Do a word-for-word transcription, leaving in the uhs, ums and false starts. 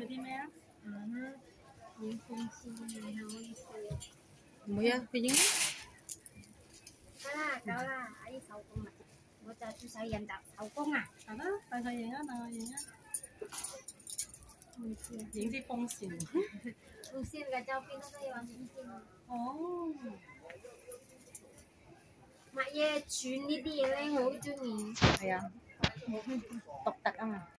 嗰啲咩啊？ 嗯，影風扇你好意思。 唔會啊，佢影。 得啦，夠啦，阿姨手工啦，我就做手印搭手工啊。 係啦，帶佢影啊，帶佢影啊。 唔知啊， 影啲風扇。 風扇嘅周邊都可以玩風扇。 哦。 買嘢串呢啲嘢咧，我好中意。 係啊，獨特啊嘛。